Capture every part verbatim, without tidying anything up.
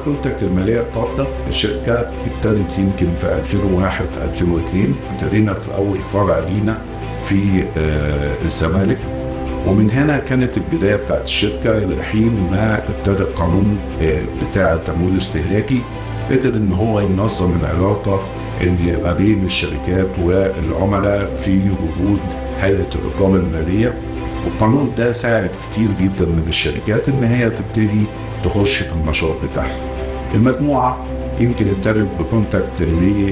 كونتاكت الماليه الطارده الشركه ابتدت يمكن في ألفين وواحد ألفين واثنين، ابتدينا في اول فرع لينا في الزمالك، ومن هنا كانت البدايه بتاعت الشركه لحين ما ابتدى القانون بتاع التمويل الاستهلاكي قدر ان هو ينظم العلاقه اللي ما بين الشركات والعملاء في وجود هيئه الرقابه الماليه. والقانون ده ساعد كتير جدا من الشركات ان هي تبتدي تخش في النشاط بتاعها. المجموعه يمكن ابتدت بكونتاكت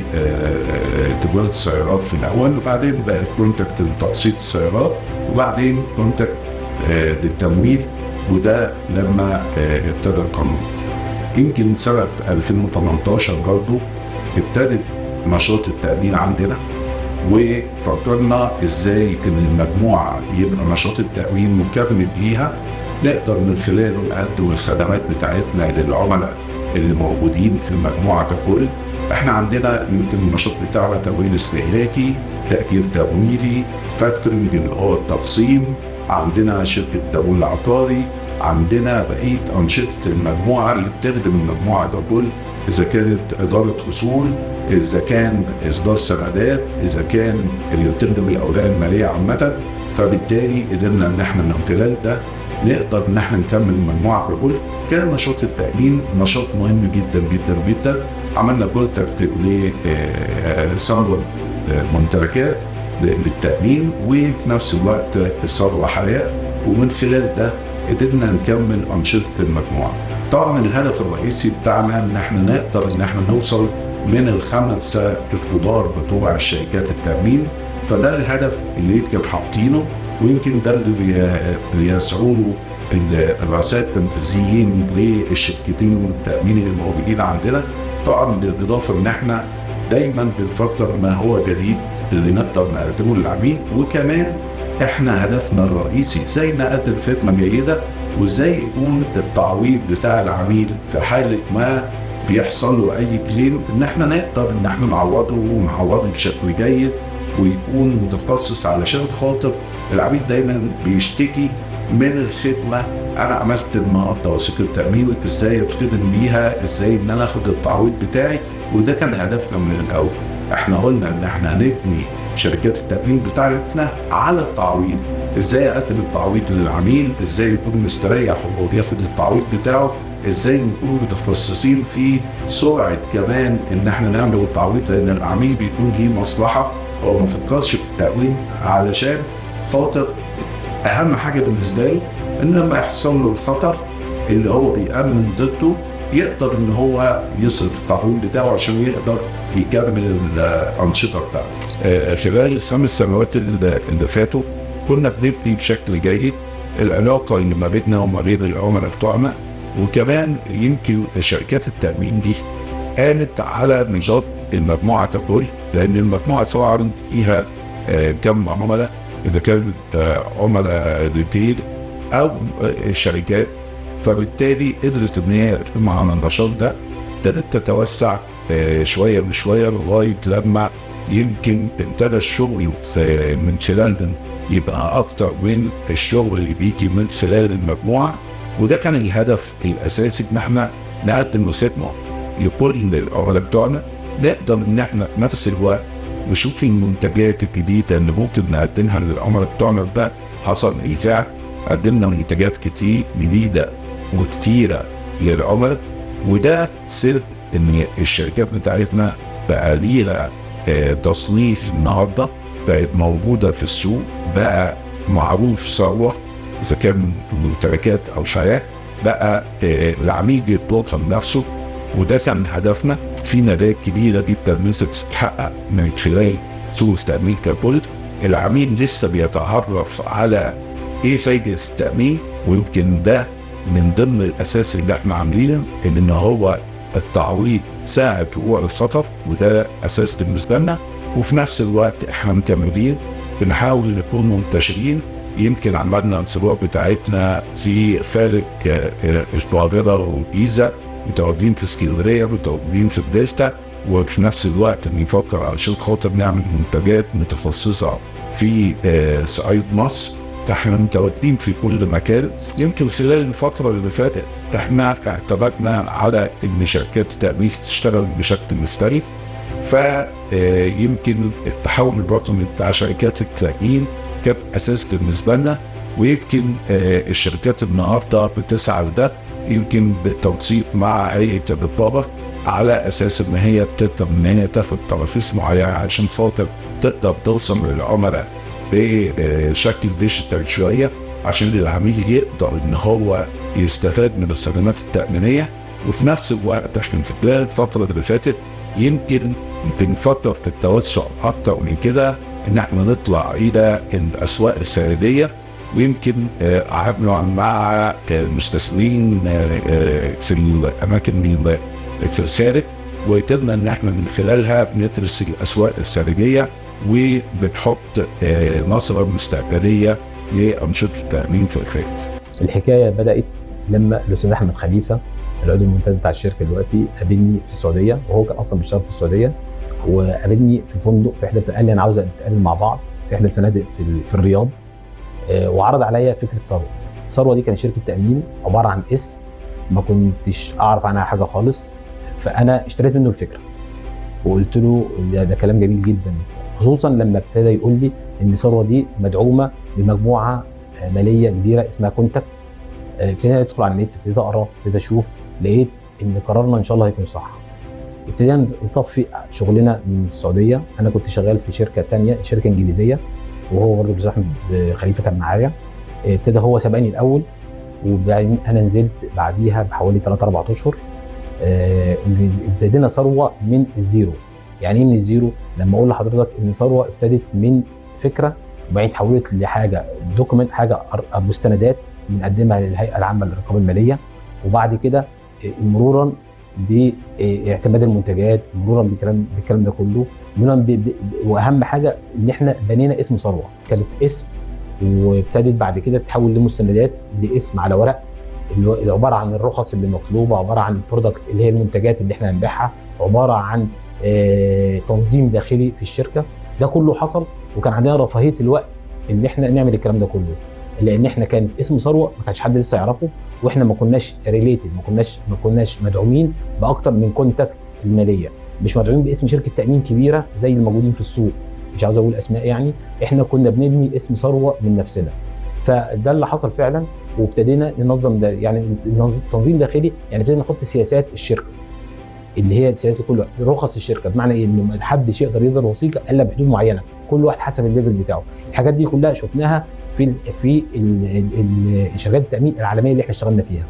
لتجاره السيارات في الاول، وبعدين بقت كونتاكت لتقسيط السيارات، وبعدين كونتاكت للتمويل، وده لما ابتدى القانون. يمكن سنه ألفين وثمانية عشر برضه ابتدت نشاط التامين عندنا، وفكرنا ازاي ان المجموعه يبقى نشاط التامين مكمل ليها نقدر من خلاله نقدم الخدمات بتاعتنا للعملاء اللي موجودين في المجموعه ككل. احنا عندنا يمكن النشاط بتاعنا تمويل استهلاكي، تاجير تمويلي، فاكتورنج اللي هو التقسيم، عندنا شركه تمويل عقاري، عندنا بقيه انشطه المجموعه اللي بتخدم المجموعه ده كل، اذا كانت اداره اصول، اذا كان اصدار سندات، اذا كان اللي بتخدم الاوراق الماليه عامه. فبالتالي قدرنا ان احنا من خلال ده نقدر ان احنا نكمل المجموعه ككل. كان نشاط التامين نشاط مهم جدا جدا جدا. عملنا كونتاكت لصندوق ممتلكات للتامين، وفي نفس الوقت ثروه حياه، ومن خلال ده قدرنا نكمل انشطه المجموعه. طبعا الهدف الرئيسي بتاعنا ان احنا نقدر ان احنا نوصل من الخمسه الكبار بتوع الشركات التامين، فده الهدف اللي يمكن حاطينه، ويمكن ده اللي بيسعوا له الرؤساء التنفيذيين للشركتين التامين اللي موجودين عندنا. طبعا بالاضافه ان احنا دايما بنفكر ما هو جديد اللي نقدر نقدمه للعميل، وكمان احنا هدفنا الرئيسي ازاي نقدم خدمه جيده، وازاي يكون التعويض بتاع العميل في حاله ما بيحصل له اي كليم ان احنا نقدر ان احنا نعوضه ونعوضه بشكل جيد ويكون متخصص، علشان خاطر العميل دايما بيشتكي من الخدمه. انا عملت النهارده وثيقه تامين، ازاي اخدم بيها، ازاي ان انا اخد التعويض بتاعي، وده كان هدفنا من الاول. احنا قلنا ان احنا هنبني شركات التامين بتاعتنا على التعويض، ازاي اقدم التعويض للعميل، ازاي يكون مستريح وهو بياخد التعويض بتاعه، ازاي نكون متخصصين في سرعه كمان ان احنا نعمل التعويض، لان العميل بيكون ليه مصلحه، هو ما فكرش في التامين علشان خاطر اهم حاجه بالنسبه لي ان لما يحصل له الخطر اللي هو بيامن ضده يقدر ان هو يصرف التعويض بتاعه عشان يقدر يكمل الانشطه بتاعته. خلال الخمس سنوات اللي فاتوا كنا بنبني بشكل جيد العلاقه اللي ما بيننا وما بين العملاء بتوعنا، وكمان يمكن شركات التامين دي قامت على نشاط المجموعه ككل، لان المجموعه طبعا فيها كم عملاء، اذا كانت عملاء ريتيل او شركات، فبالتالي قدرت ان هي مع النشاط ده ابتدت تتوسع شويه بشويه لغايه لما يمكن ابتدى الشغل من خلال يبقى اكتر من الشغل اللي بيجي من خلال المجموعه. وده كان الهدف الاساسي، ان احنا نقدم خدمه لكل العملاء بتوعنا، نقدر ان احنا في نفس الوقت نشوف المنتجات الجديده اللي ممكن نقدمها للعملاء بتوعنا. ده حصل ايجاع، قدمنا منتجات كتير جديده وكتيره للعملاء، وده سر ان الشركات بتاعتنا بقى ليها تصنيف النهارده، بقت موجوده في السوق، بقى معروف ثروه، اذا كان ممتلكات او شركات، بقى العميل بيطلبها بنفسه. وده كان هدفنا. في نتائج كبيره جدا لسه بتتحقق من خلال سوق التامين ككل. العميل لسه بيتعرف على ايه فايده التامين، ويمكن ده من ضمن الاساس اللي احنا عاملينه، ان هو التعويض ساعد وقوع الخطر، وده اساس بالنسبه لنا. وفي نفس الوقت احنا مكملين بنحاول نكون منتشرين. يمكن عملنا الفروع بتاعتنا في خارج القاهره والجيزه، متواجدين في اسكندريه، متواجدين في الدلتا، وفي نفس الوقت بنفكر علشان خاطر نعمل منتجات متخصصه في صعيد مصر. احنا متواجدين في كل مكان. يمكن خلال الفتره اللي فاتت احنا اعتمدنا على ان شركات التامين تشتغل بشكل مختلف، فيمكن التحول الرقمي بتاع شركات التامين كان اساس بالنسبه لنا، ويمكن الشركات النهارده بتسعى لده، يمكن بالتنسيق مع هيئه الرقابه على اساس ان هي بتقدر ان هي تاخد تراخيص معينه عشان خاطر تقدر توصل للعملاء بشكل ديجيتال شويه، عشان العميل يقدر ان هو يستفاد من الخدمات التامينيه. وفي نفس الوقت احنا في خلال الفتره اللي فاتت يمكن بنفكر في التوسع اكتر من كده، ان احنا نطلع الى الاسواق الخارجيه، ويمكن عملنا مع المستثمرين في الاماكن في الخارج، وقدرنا ان احنا من خلالها بندرس الاسواق الخارجيه وبنحط نظره مستقبليه لانشطه التامين في الخارج. الحكايه بدات لما الاستاذ احمد خليفه العضو الممتاز بتاع الشركه دلوقتي قابلني في السعوديه، وهو كان اصلا بيشتغل في السعوديه، وقابلني في فندق في احدى، قال لي انا عاوز نتقابل مع بعض في احدى الفنادق في, في الرياض، وعرض عليا فكره ثروه. ثروه دي كانت شركه تامين عباره عن اسم ما كنتش اعرف عنها حاجه خالص، فانا اشتريت منه الفكره وقلت له ده, ده كلام جميل جدا، خصوصا لما ابتدى يقول لي ان ثروه دي مدعومه بمجموعه ماليه كبيره اسمها كونتاكت. ابتدينا ندخل على النت، ابتديت اقرا، ابتديت اشوف، لقيت ان قرارنا ان شاء الله هيكون صح. ابتدينا نصفي شغلنا من السعوديه، انا كنت شغال في شركه ثانيه، شركه انجليزيه، وهو برضه الاستاذ احمد خليفه كان معايا. ابتدى هو سبقني الاول، وبعدين انا نزلت بعديها بحوالي ثلاثة أربعة اشهر. ابتدينا ثروه من الزيرو. يعني ايه من الزيرو؟ لما اقول لحضرتك ان ثروه ابتدت من فكره، وبعدين اتحولت لحاجه دوكيمنت، حاجه مستندات بنقدمها للهيئه العامه للرقابه الماليه، وبعد كده مرورا باعتماد المنتجات، مرورا بالكلام بالكلام ده كله، مرورا واهم حاجه ان احنا بنينا اسم ثروه، كانت اسم، وابتدت بعد كده تتحول لمستندات، لاسم على ورق اللي عباره عن الرخص اللي مطلوبه، عباره عن البرودكت اللي هي المنتجات اللي احنا هنبيعها، عباره عن تنظيم داخلي في الشركه. ده كله حصل، وكان عندنا رفاهيه الوقت ان احنا نعمل الكلام ده كله، لان احنا كانت اسم ثروه ما كانش حد لسه يعرفه، واحنا ما كناش ريليتد، ما كناش ما كناش مدعومين باكتر من كونتاكت الماليه، مش مدعومين باسم شركه تامين كبيره زي الموجودين في السوق، مش عاوز اقول اسماء يعني، احنا كنا بنبني اسم ثروه من نفسنا. فده اللي حصل فعلا، وابتدينا ننظم ده، يعني تنظيم داخلي، يعني ابتدينا نحط سياسات الشركه اللي هي السياسات كلها، رخص الشركه، بمعنى ايه؟ ان ما حدش يقدر يصدر وثيقه الا بحدود معينه، كل واحد حسب الليفل بتاعه. الحاجات دي كلها شفناها في في شركات التامين العالميه اللي احنا اشتغلنا فيها،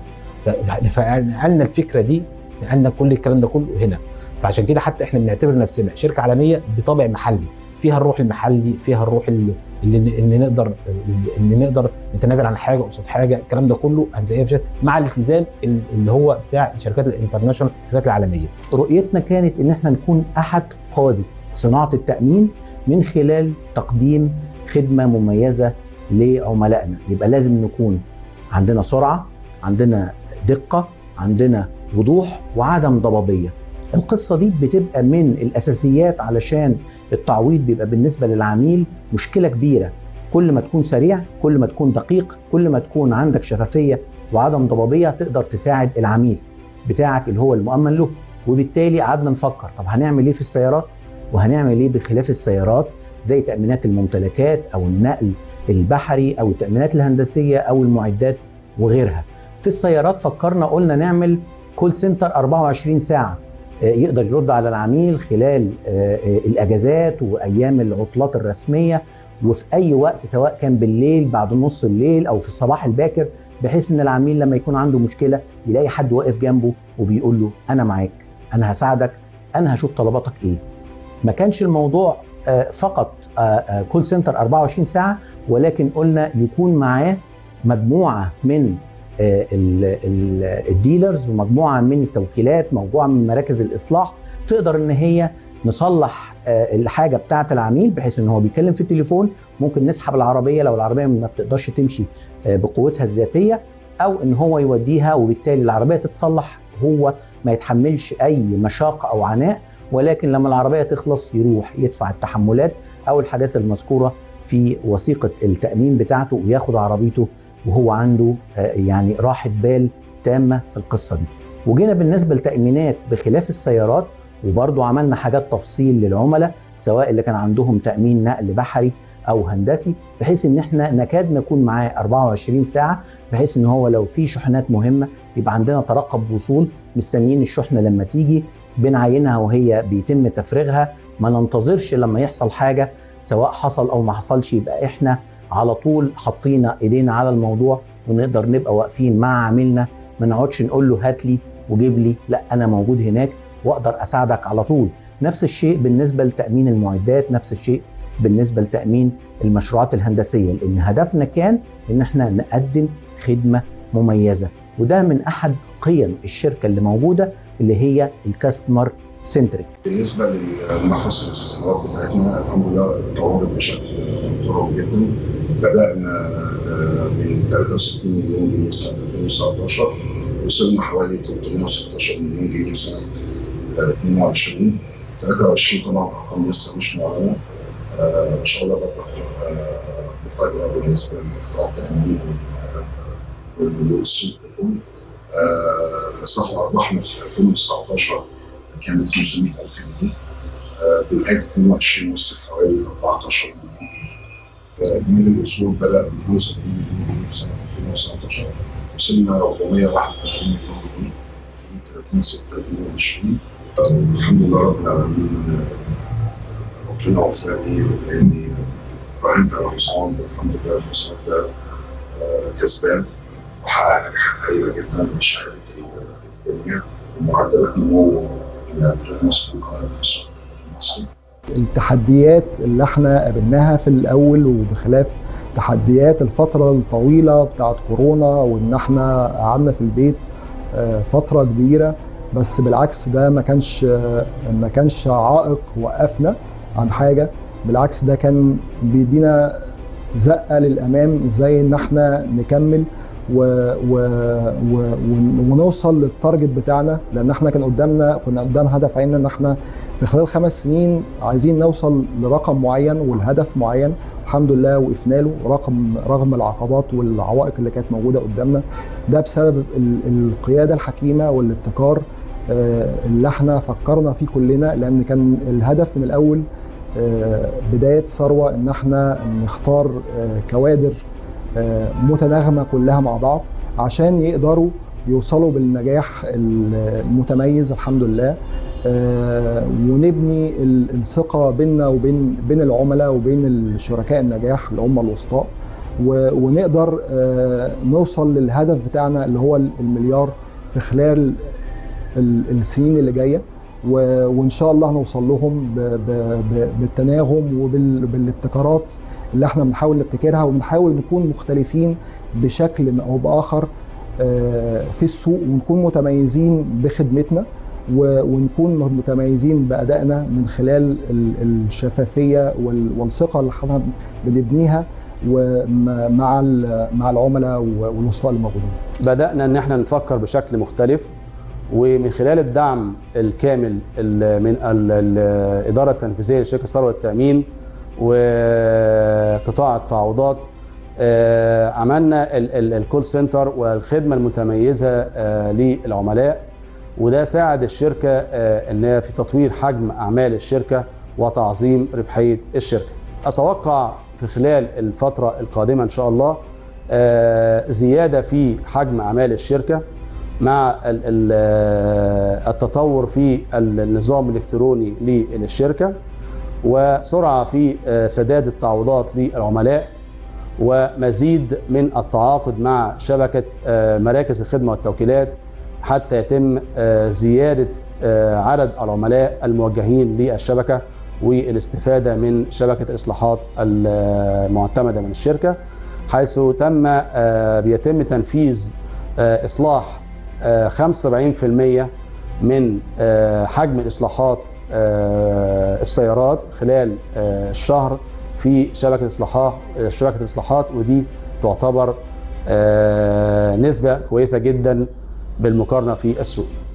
فنقلنا الفكره دي، نقلنا كل الكلام ده كله هنا. فعشان كده حتى احنا بنعتبر نفسنا شركه عالميه بطابع محلي، فيها الروح المحلي، فيها الروح اللي, اللي نقدر ان نقدر نتنازل عن حاجه قصاد حاجه، الكلام ده كله هنلاقيه مع الالتزام اللي هو بتاع الشركات الانترناشونال، الشركات العالميه. رؤيتنا كانت ان احنا نكون احد قاده صناعه التامين من خلال تقديم خدمه مميزه لعملائنا. يبقى لازم نكون عندنا سرعه، عندنا دقه، عندنا وضوح، وعدم ضبابيه. القصه دي بتبقى من الاساسيات، علشان التعويض بيبقى بالنسبه للعميل مشكله كبيره. كل ما تكون سريع، كل ما تكون دقيق، كل ما تكون عندك شفافيه وعدم ضبابيه، تقدر تساعد العميل بتاعك اللي هو المؤمن له. وبالتالي قعدنا نفكر، طب هنعمل ايه في السيارات؟ وهنعمل ايه بخلاف السيارات، زي تامينات الممتلكات او النقل البحري او التامينات الهندسيه او المعدات وغيرها. في السيارات فكرنا، قلنا نعمل كول سنتر أربعة وعشرين ساعه يقدر يرد على العميل خلال الاجازات وايام العطلات الرسميه، وفي اي وقت، سواء كان بالليل بعد نص الليل او في الصباح الباكر، بحيث ان العميل لما يكون عنده مشكله يلاقي حد واقف جنبه وبيقول له انا معاك، انا هساعدك، انا هشوف طلباتك ايه. ما كانش الموضوع فقط كول سنتر أربعة وعشرين ساعه، ولكن قلنا يكون معاه مجموعه من الديلرز، ومجموعه من التوكيلات، مجموعه من مراكز الاصلاح، تقدر ان هي نصلح الحاجه بتاعه العميل، بحيث ان هو بيتكلم في التليفون ممكن نسحب العربيه لو العربيه ما بتقدرش تمشي بقوتها الذاتيه، او ان هو يوديها وبالتالي العربيه تتصلح، هو ما يتحملش اي مشاقه او عناء، ولكن لما العربيه تخلص يروح يدفع التحملات او الحاجات المذكوره في وثيقه التامين بتاعته وياخد عربيته وهو عنده يعني راحه بال تامه في القصه دي. وجينا بالنسبه لتامينات بخلاف السيارات، وبرضه عملنا حاجات تفصيل للعملاء سواء اللي كان عندهم تامين نقل بحري او هندسي، بحيث ان احنا نكاد نكون معاه أربعة وعشرين ساعه، بحيث ان هو لو في شحنات مهمه يبقى عندنا ترقب وصول، مستنيين الشحنه لما تيجي بنعينها وهي بيتم تفريغها، ما ننتظرش لما يحصل حاجه سواء حصل او ما حصلش، يبقى احنا على طول حطينا ايدينا على الموضوع ونقدر نبقى واقفين مع عميلنا، ما نقعدش نقول له هات لي وجيب لي، لا انا موجود هناك واقدر اساعدك على طول. نفس الشيء بالنسبه لتامين المعدات، نفس الشيء بالنسبه لتامين المشروعات الهندسيه، لان هدفنا كان ان احنا نقدم خدمه مميزه، وده من احد قيم الشركه اللي موجوده اللي هي الكاستمر سنتريك. بالنسبه لمحفظه الاستثمارات بتاعتنا الحمد لله اتطورت بشكل محترم جدا. بدانا من ثلاثة وستين مليون جنيه سنه ألفين وتسعتاشر، وصلنا حوالي ثلاثمائة وستاشر مليون جنيه في سنه اثنين وعشرين. ثلاثة وعشرين طبعا ارقام لسه مش معلنه، ما شاء الله برضه هتبقى مفاجاه بالنسبه لقطاع التامين والسوق كله. صافي ارباحنا في ألفين وتسعتاشر كانت خمسمائة ألف جنيه، بنهايه اثنين وعشرين وصل حوالي أربعتاشر مليون جنيه. من الاصول بدا ب اثنين وسبعين مليون جنيه في سنه ألفين وتسعتاشر، وصلنا أربعمائة وواحد وثلاثين مليون جنيه في ثلاثين ستة ألفين وعشرين. الحمد لله رب العالمين، ربنا وفقني ولاني راهنت على حصان، الحمد لله الحصان ده كسبان وحقق نجاحات هائله جدا بشهاده الدنيا ومعدلات نمو يعني مسبوقه في السوق المصري. التحديات اللي احنا قابلناها في الاول وبخلاف تحديات الفتره الطويله بتاعت كورونا وان احنا قعدنا في البيت فتره كبيره، بس بالعكس ده ما كانش ما كانش عائق وقفنا عن حاجه، بالعكس ده كان بيدينا زقه للامام ازاي ان احنا نكمل و و و ونوصل للتارجت بتاعنا، لان احنا كان قدامنا كنا قدام هدف عيننا ان احنا في خلال خمس سنين عايزين نوصل لرقم معين والهدف معين، الحمد لله وقفنا له رقم رغم العقبات والعوائق اللي كانت موجوده قدامنا. ده بسبب القياده الحكيمه والابتكار اللي احنا فكرنا فيه كلنا، لان كان الهدف من الاول بدايه ثروه ان احنا نختار كوادر متناغمه كلها مع بعض عشان يقدروا يوصلوا بالنجاح المتميز الحمد لله، ونبني الثقه بيننا وبين بين العملاء وبين الشركاء النجاح اللي هم الوسطاء، ونقدر نوصل للهدف بتاعنا اللي هو المليار في خلال السنين اللي جايه، وان شاء الله هنوصل لهم بالتناغم وبالابتكارات اللي احنا بنحاول نبتكرها، وبنحاول نكون مختلفين بشكل او باخر في السوق، ونكون متميزين بخدمتنا ونكون متميزين بادائنا من خلال الشفافيه والثقه اللي احنا بنبنيها ومع مع العملاء والوسطاء الموجودين. بدانا ان احنا نفكر بشكل مختلف، ومن خلال الدعم الكامل من الاداره التنفيذيه لشركه ثروه التامين وقطاع التعويضات، عملنا الكول سنتر والخدمه المتميزه للعملاء، وده ساعد الشركه انها في تطوير حجم اعمال الشركه وتعظيم ربحيه الشركه. اتوقع في خلال الفتره القادمه ان شاء الله زياده في حجم اعمال الشركه مع التطور في النظام الالكتروني للشركه، وسرعه في سداد التعويضات للعملاء، ومزيد من التعاقد مع شبكه مراكز الخدمه والتوكيلات حتى يتم زياده عدد العملاء الموجهين للشبكه والاستفاده من شبكه الاصلاحات المعتمده من الشركه، حيث تم بيتم تنفيذ اصلاح خمسة وسبعين بالمئة من حجم اصلاحات السيارات خلال الشهر في شبكه اصلاحات شبكه الاصلاحات، ودي تعتبر نسبه كويسه جدا بالمقارنه في السوق.